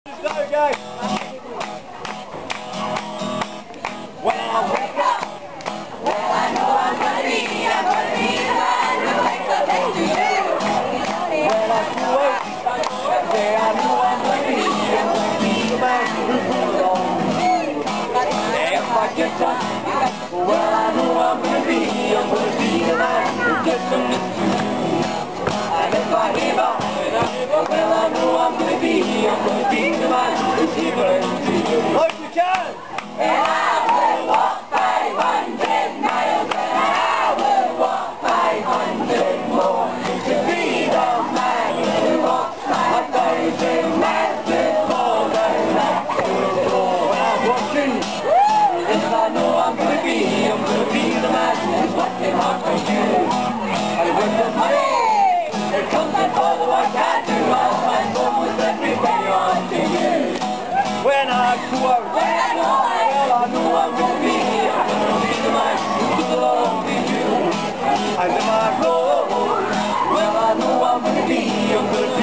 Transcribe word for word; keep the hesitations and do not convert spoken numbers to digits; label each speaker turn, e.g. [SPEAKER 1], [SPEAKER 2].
[SPEAKER 1] Go, guys. When I wake up, well, I know I'm gonna be, I'm gonna be the man who makes the things to do. When I do it, that day I know I'm gonna be, I'm gonna be the man who pulls on. If I get done, well, I know I'm gonna be, I'm gonna be the man who gets them to do. And if I give up, well, I know I'm gonna be, I'm gonna be the man who's given to you. Look, you can! And I will walk five hundred miles, and I will walk five hundred more to be the man who walks my thousand miles before the night will go. When I'm watching, yes, I know I'm gonna be, I'm gonna be the man who's working hard for you. And with the money, it comes before the work I do, I'll find almost everything on to you. When I go out, when I go out, well, I know I'm gonna be, I'm gonna be the man who belongs to you. And if I go, well, I know I'm gonna be, I'm gonna